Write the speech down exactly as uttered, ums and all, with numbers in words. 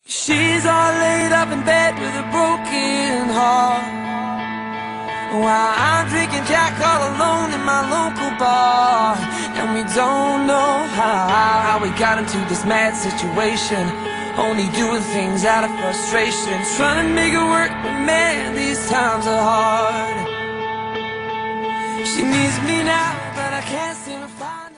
She's all laid up in bed with a broken heart, while I'm drinking Jack all alone in my local bar. And we don't know how, how we got into this mad situation, only doing things out of frustration, trying to make it work, but man, these times are hard. She needs me now, but I can't seem to find